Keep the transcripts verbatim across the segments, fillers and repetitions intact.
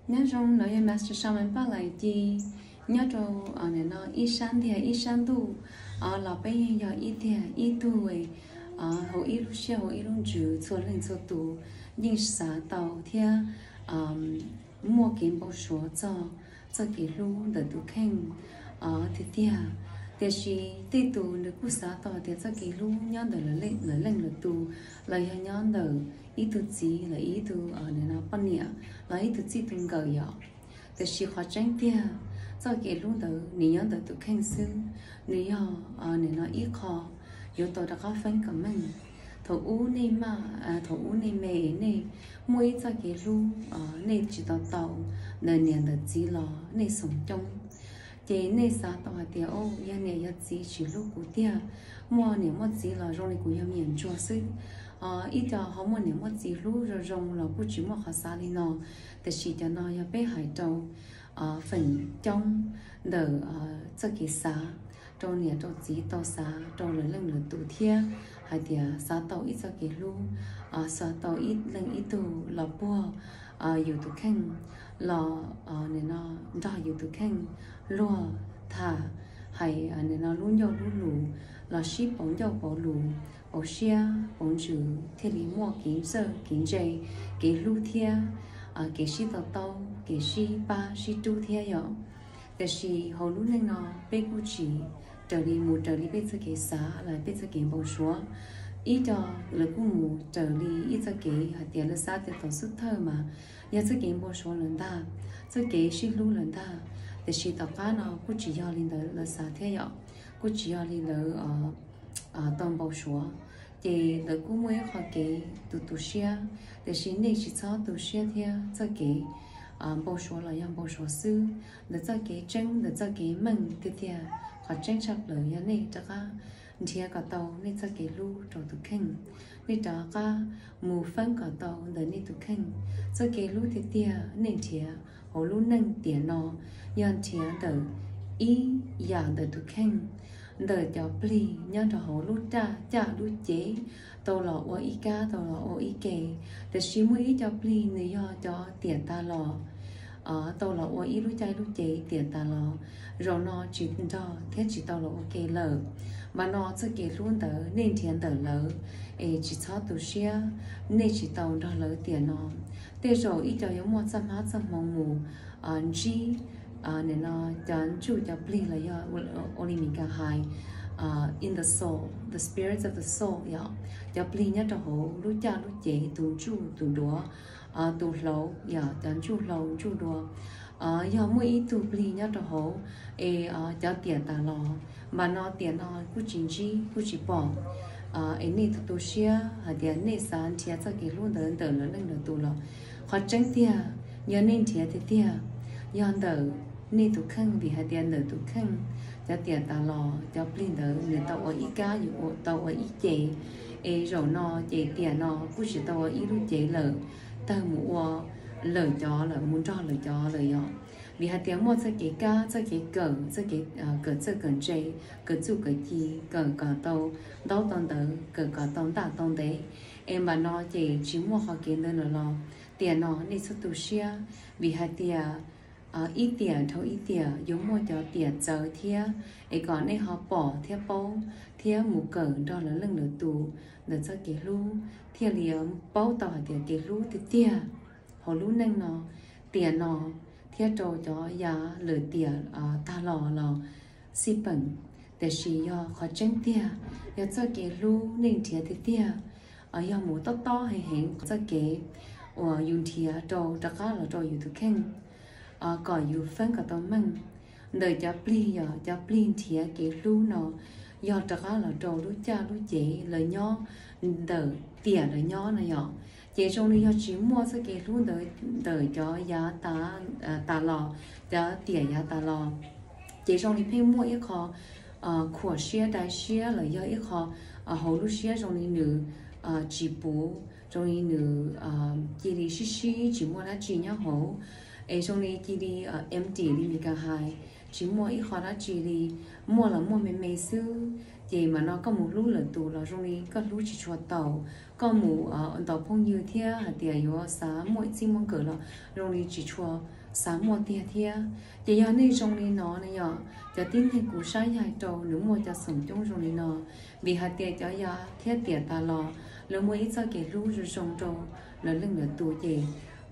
nhớ trong nói master Shaman ba lại chi nhớ trong ở này nó ít sáng thì ít sáng tu ở là bây giờ ít thì ít tu vậy ở hậu ít lúc sau hậu ít lúc chữ cho lên cho tu nhưng xã tàu thì mua kiếm bao số cho cho cái lu để tu khen ở thì thì thì chỉ tí tu được cú xã tàu thì cho cái lu nhớ để là lên là lên là tu là nhớ để ý tu gì là ý tu ở này nó bao nhiêu là ý tu gì từng gợi nhỏ thì chỉ khó tránh tia cho cái lúc đó nếu nhớ được tụ khen sư nếu nhớ ở này nó ít khó yếu tố đã có phân của mình thổ u này mà thổ u này mẹ này mỗi cho cái lúc ở này chỉ tàu tàu nơi này là chỉ lo này sống trong cái này sao tàu thì ô giờ này giờ chỉ chỉ lúc của tia mua này mua chỉ là rồi của nhà miền chùa sư ít cho họ mua này mua chỉ lúc rồi rong là cũng chỉ mua khó xa đi nó để chỉ cho nó giờ bé hải trâu phần trong đờ cho cái xã trong nhà trong chỉ tàu xã trong lần lần lần tụ thia hay thì xã tàu ít cho cái lu xã tàu ít lần ít tụ là bùaอยู่tụ khen là này nó raอยู่tụ khen lúa thả hay này nó luôn nhau luôn lù là ship bóng nhau bỏ lù bỏ xe bóng chữ thiết lý mua kiến sơ kiến dây cái lu thia cái ship tàu tàu cái ship ba ship tu thia vậy cái ship họ luôn nên nó bé cụ chỉ trở đi một trở đi bé cho cái xã là bé cho cái bao số ít cho là cũng một trở đi ít cho cái hạt tiền là xã thì tổ sức thơ mà nhà cho cái bao số lần ta cho cái ship luôn lần ta để ship tàu cá nó cũng chỉ do lên tới là xã thế vậy cũng chỉ do lên tới ở tông bao số thì là cũng mới học cái tụ tụ xe để xin này chỉ cho tụ xe theo cho cái bao số là yang bao số sư để cho cái chân để cho cái mừng tiếp theo họ tranh chấp lời như này cho cả thì cả tàu nên cho cái lu trong tụ khen nên cho cả mù phân cả tàu để nên tụ khen cho cái lu tiếp theo nên thì họ lu nâng tiền nó yang thì để ý dạng để tụ khen đời cho pli nhớ cho họ lúc cha cha lúc chế tàu lọ ô ý cá tàu lọ ô ý kề để xí mới cho pli này do cho tiền ta lọ ở tàu lọ ô ý lúc cha lúc chế tiền ta lọ rồi nó chỉ cho thế chỉ tàu lọ ok lờ mà nó sẽ kể luôn tờ nên tiền tờ lờ ấy chỉ cho tụ xe nên chỉ tàu đó lỡ tiền nó thế rồi ít cho giống một trăm hát trăm mong mù anh chi nên nó chọn chủ cho pli là do Olympic high in the soul the spirits of the soul ya cho pli nhớ cho hồ lúc cha lúc chế tu chủ tu đùa tu lâu ya chọn chủ lâu chủ đùa do mỗi ít tu pli nhớ cho hồ e cho tiền ta lo mà nó tiền nó cũng chính trị cũng chỉ bỏ ấy này tu xia hay tiền này sáng chia cho cái luôn đỡ đỡ lớn lên đỡ tu lo họ tránh tiền nhớ nên tiền thì tiền yon đỡ nên tụ khăn vì hai tiền đỡ tụ khăn cho tiền ta lo cho plin đỡ nên tàu ở ý cáอยู่tàu ở ý chế e rồi nó chế tiền nó cũng chỉ tàu ở ý lúc chế lờ tàu mua lời cho là muốn cho lời cho lời đó vì hai tiếng mua cho cái cá cho cái cờ cho cái cờ cho cờ chế cờ chủ cờ chi cờ cờ tàu đâu tàu đỡ cờ cờ tàu ta tàu đấy em mà nó chỉ chỉ mua họ kiếm đơn là lo tiền nó nên số tụ xia vì hai tiền ít tiền thôi ít tiền giống mua cho tiền giờ thia ấy còn này họ bỏ thia bao thia mù cờ đó là lưng lửa tù để cho cái lú thia liếm bao tỏi thì cái lú thì tiền họ lú nâng nó tiền nó thia trâu cho giá lửa tiền ta lò lò xí bẩn để xí do khó tranh tiền để cho cái lú nên thia thì tiền ở giờ mù to to hay hẹn cho cái ở dùng thia trâu tất cả là trâu dùng thực khen cóอยู่phân cả tao măng đời cho pli giờ cho pli thì cái lu nó giờ tất cả là trâu lu cha lu chị lời nhỏ đời tiền lời nhỏ này nhỏ chị trong này giờ chỉ mua cái cái lu đời đời cho giá ta ta lò cho tiền giá ta lò chị trong này phải mua ít khó của xe đại xe là do ít khó hậu lu xe trong này nữ chỉ bù trong này nữ chỉ đi xí xí chỉ mua lá chỉ nhá hậu ấy trong này chỉ đi em chỉ đi mình cả hai chỉ mua ít khó đó chỉ đi mua là mua mấy mấy xứ chị mà nó có một lú lợn tù là trong này có lú chỉ chua tàu có một ở tàu phong như thế hạt tiền yếu xã mỗi chim mong cỡ là trong này chỉ chua xã một tiền thế chị giờ này trong này nó này nhở cho tin thì cú sai dài trâu nếu mua cho sống trong trong này nó vì hạt tiền cho giờ thế tiền ta lo là mua ít cho cái lú rồi trong trâu là lưng lợn tù chị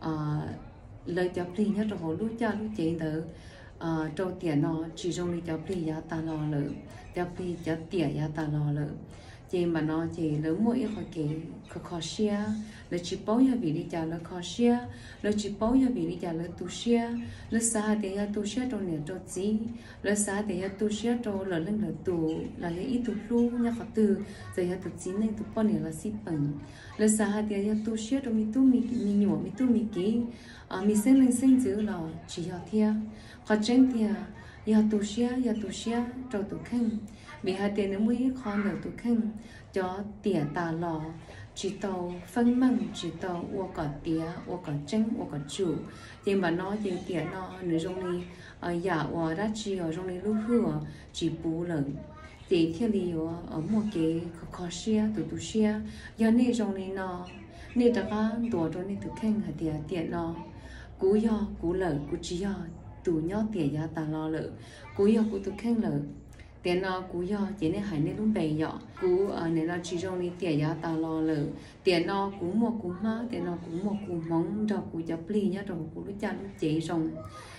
lời cho pli nhớ trong hồ lú cha lú chị đỡ trâu tiền nó chỉ trong này cho pli giá ta lo lỡ cho pli cho tiền giá ta lo lỡ chị mà nó chị lớn mỗi khỏi cái khó khó xia là chỉ bao giờ bị đi trả là khó xia là chỉ bao giờ bị đi trả là tu xia là xa thì tu xia trong này trong gì là xa thì tu xia trong là lên là tu là lấy ít tu lu nha khó từ rồi tu gì nên tu bao nhiêu là xí bằng là xa thì tu xia trong mi tu mi mi nhỏ mi tu mi kí à mi sinh lên sinh giữ là chỉ học theo khó tránh theo giờ tu xia giờ tu xia trong tu khăn vì hai tiền nó mới khó được tu khăn cho tiền ta lò chỉ tàu phân măng chỉ tàu uo cả tía uo cả trứng uo cả chủ thì mà nó chỉ tiền nó nếu trong này ở nhà uo đã chỉ ở trong này lúc hứa chỉ bù lần thì theo lý ở một cái khó xia tu tu xia giờ này trong này nó này ta có tổ trong này tu khăn hai tiền tiền nó cú yo cú lợ cú chỉ yo tu nhau tiền giá ta lo lợ cú yo cú tu khăn lợ tiền nó cú yo chỉ nên hải nên luôn bày nhỏ cú ở nên nó chỉ trong này tiền giá ta lo lợ tiền nó cú mua cú má tiền nó cú mua cú móng cho cú chấp ly nhá rồi cú lúc cha lúc chế trong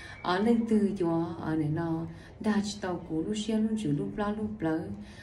ở lên từ cho ở nên nó đa chỉ tàu cú lúc xe lúc chữ lúc la lúc lỡ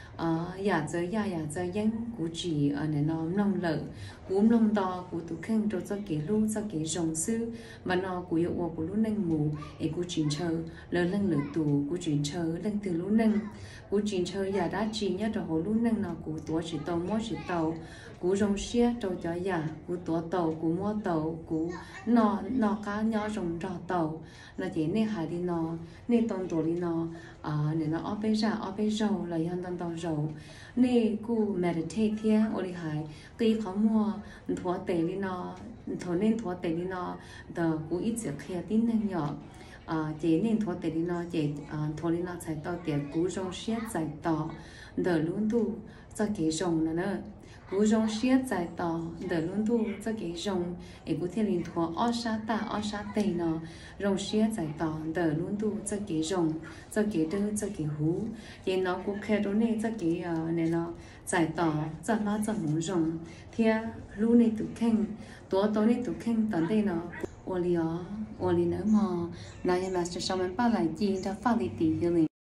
ở nhà chơi nhà nhà chơi dân cú chỉ ở nên nó nông lợ cú nông to cú tụ khen cho cho cái lúc cho cái rồng sư mà nó cú yêu của cú lúc nâng mù ấy cú chuyển chờ lỡ lưng lỡ tù cú chuyển chờ lưng từ lúc nâng cú chuyển chờ nhà đã chỉ nhá rồi hồ lúc nâng nó cú tua chỉ tàu mua chỉ tàu cú rồng xe trâu cho nhà cú tua tàu cú mua tàu cú nọ nọ cá nhỏ rồng trò tàu là chỉ nên hai đi nọ nên tông tổ đi nọ à nên nó ở bên ra ở bên rầu là dân tông tàu rầu nên cú meditate thế ở đi hai cái khó mua thua tệ đi nọ thua nên thua tệ đi nọ tờ cú ít sẽ khe tin nên nhỏ à chỉ nên thua tệ đi nọ chỉ thua đi nọ sai tàu tiền cú rồng xe sai tàu tờ luôn tu cho cái rồng nữa cú rong xiết dài tỏ đỡ luôn tu cho cái rong ấy cú thiên linh thua ở sát ta ở sát tây nó rong xiết dài tỏ đỡ luôn tu cho cái rong cho cái đơ cho cái hú thì nó cũng khe đó này cho cái này nó dài tỏ cho nó cho muốn rong thì lúc này tụ khen tối tối này tụ khen tận đây nó ô lió ô li nữa mà này mà sẽ xong mình bắt lại chi đã phát đi tỷ cho mình